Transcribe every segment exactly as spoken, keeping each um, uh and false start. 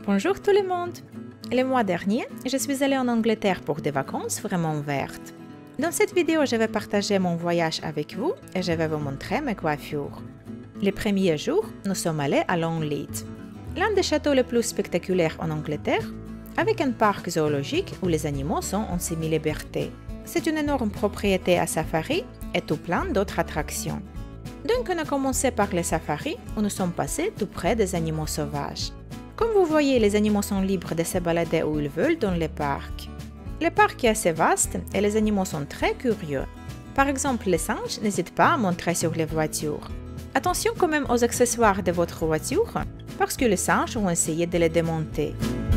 Bonjour tout le monde! Le mois dernier, je suis allée en Angleterre pour des vacances vraiment vertes. Dans cette vidéo, je vais partager mon voyage avec vous et je vais vous montrer mes coiffures. Le premier jour, nous sommes allés à Longleat, l'un des châteaux les plus spectaculaires en Angleterre, avec un parc zoologique où les animaux sont en semi-liberté. C'est une énorme propriété à safari et tout plein d'autres attractions. Donc on a commencé par les safaris où nous sommes passés tout près des animaux sauvages. Comme vous voyez, les animaux sont libres de se balader où ils veulent dans le parc. Le parc est assez vaste et les animaux sont très curieux. Par exemple, les singes n'hésitent pas à monter sur les voitures. Attention quand même aux accessoires de votre voiture, parce que les singes vont essayer de les démonter.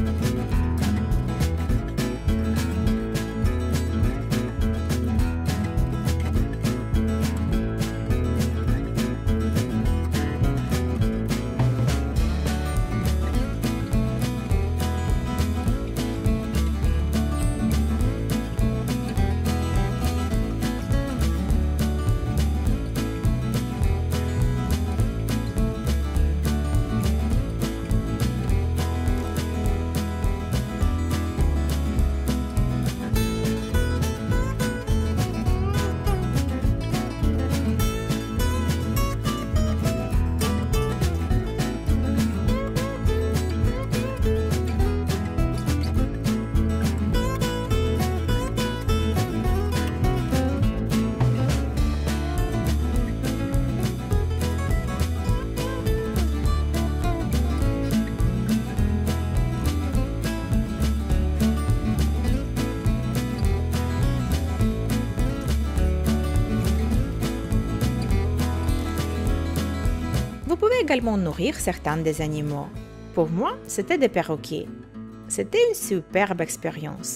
Vous pouvez également nourrir certains des animaux. Pour moi, c'était des perroquets. C'était une superbe expérience.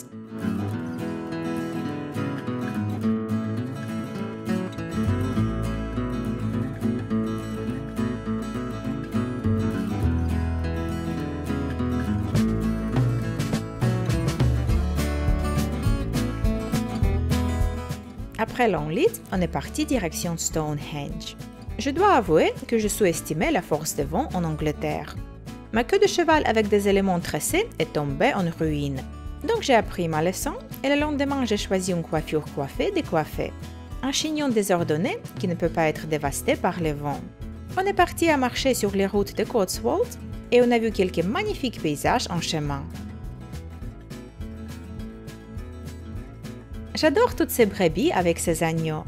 Après Longleat, on est parti direction Stonehenge. Je dois avouer que je sous-estimais la force des vents en Angleterre. Ma queue de cheval avec des éléments tressés est tombée en ruine. Donc j'ai appris ma leçon et le lendemain j'ai choisi une coiffure coiffée décoiffée. Un chignon désordonné qui ne peut pas être dévasté par les vents. On est parti à marcher sur les routes de Cotswolds et on a vu quelques magnifiques paysages en chemin. J'adore toutes ces brebis avec ces agneaux.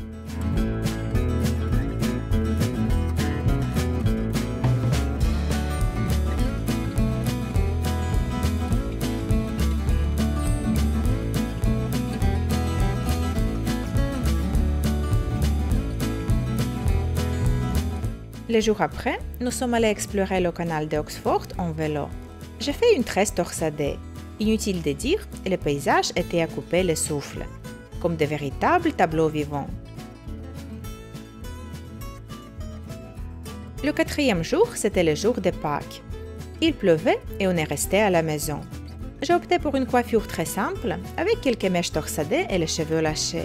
Les jours après, nous sommes allés explorer le canal d'Oxford en vélo. J'ai fait une tresse torsadée. Inutile de dire, le paysage était à couper le souffle, comme de véritables tableaux vivants. Le quatrième jour, c'était le jour de Pâques. Il pleuvait et on est resté à la maison. J'ai opté pour une coiffure très simple, avec quelques mèches torsadées et les cheveux lâchés.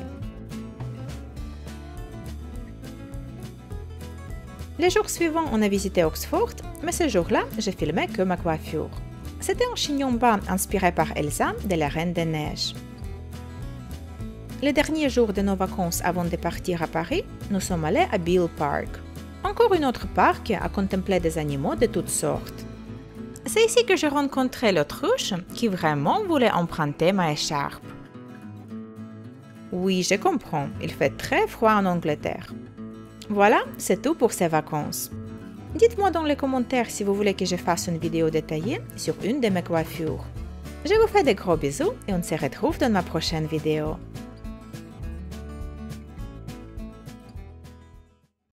Les jours suivants, on a visité Oxford, mais ce jour-là, j'ai filmé que ma coiffure. C'était un chignon bas inspiré par Elsa de la Reine des Neiges. Le dernier jour de nos vacances avant de partir à Paris, nous sommes allés à Beale Park. Encore un autre parc à contempler des animaux de toutes sortes. C'est ici que j'ai rencontré l'autruche qui vraiment voulait emprunter ma écharpe. Oui, je comprends, il fait très froid en Angleterre. Voilà, c'est tout pour ces vacances. Dites-moi dans les commentaires si vous voulez que je fasse une vidéo détaillée sur une de mes coiffures. Je vous fais de gros bisous et on se retrouve dans ma prochaine vidéo.